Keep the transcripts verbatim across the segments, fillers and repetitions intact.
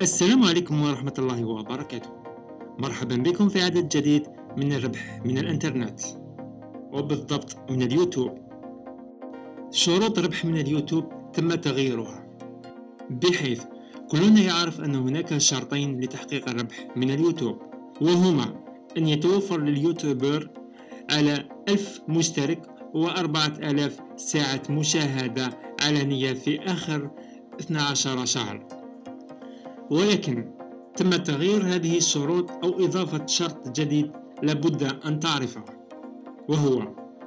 السلام عليكم ورحمة الله وبركاته. مرحبا بكم في عدد جديد من الربح من الانترنت، وبالضبط من اليوتيوب. شروط الربح من اليوتيوب تم تغييرها، بحيث كلنا يعرف أن هناك شرطين لتحقيق الربح من اليوتيوب، وهما أن يتوفر لليوتيوبر على ألف مشترك وأربعة آلاف ساعة مشاهدة علنية في آخر اثني عشر شهر. ولكن تم تغيير هذه الشروط أو إضافة شرط جديد لابد أن تعرفه، وهو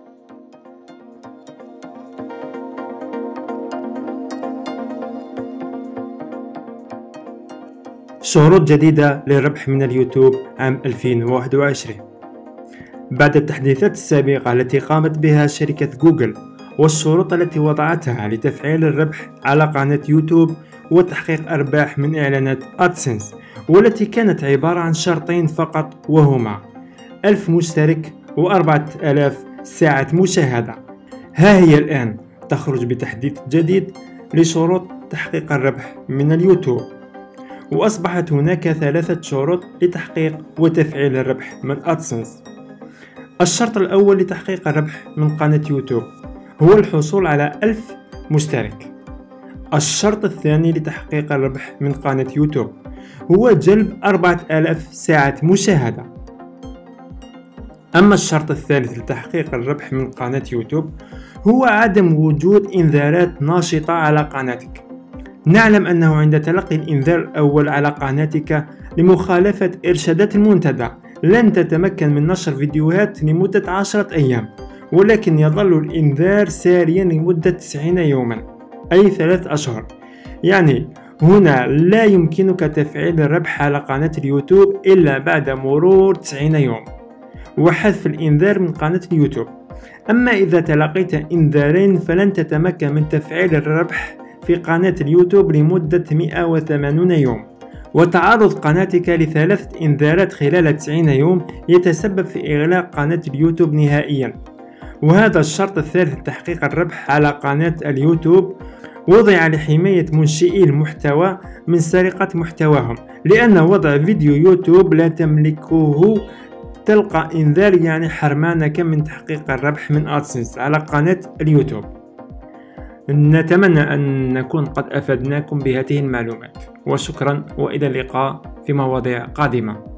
شروط جديدة للربح من اليوتيوب عام ألفين وواحد وعشرين. بعد التحديثات السابقة التي قامت بها شركة جوجل والشروط التي وضعتها لتفعيل الربح على قناة يوتيوب وتحقيق أرباح من إعلانات أدسنس، والتي كانت عبارة عن شرطين فقط، وهما ألف مشترك وأربعة آلاف ساعة مشاهدة، ها هي الآن تخرج بتحديث جديد لشروط تحقيق الربح من اليوتيوب، وأصبحت هناك ثلاثة شروط لتحقيق وتفعيل الربح من أدسنس. الشرط الأول لتحقيق الربح من قناة يوتيوب هو الحصول على ألف مشترك. الشرط الثاني لتحقيق الربح من قناة يوتيوب هو جلب أربعة آلاف ساعة مشاهدة. أما الشرط الثالث لتحقيق الربح من قناة يوتيوب هو عدم وجود إنذارات ناشطة على قناتك. نعلم أنه عند تلقي الإنذار الأول على قناتك لمخالفة إرشادات المنتدى لن تتمكن من نشر فيديوهات لمدة عشرة أيام، ولكن يظل الإنذار ساريا لمدة تسعين يوما، أي ثلاث أشهر. يعني هنا لا يمكنك تفعيل الربح على قناة اليوتيوب إلا بعد مرور تسعين يوم وحذف الإنذار من قناة اليوتيوب. أما إذا تلقيت إنذارين فلن تتمكن من تفعيل الربح في قناة اليوتيوب لمدة مئة وثمانين يوم، وتعرض قناتك لثلاثة إنذارات خلال تسعين يوم يتسبب في إغلاق قناة اليوتيوب نهائيا. وهذا الشرط الثالث لتحقيق الربح على قناة اليوتيوب وضع لحماية منشئي المحتوى من سرقة محتواهم، لأن وضع فيديو يوتيوب لا تملكه تلقى إنذار، يعني حرمانك من تحقيق الربح من أدسنس على قناة اليوتيوب. نتمنى أن نكون قد أفدناكم بهذه المعلومات، وشكرا، وإلى اللقاء في مواضيع قادمة.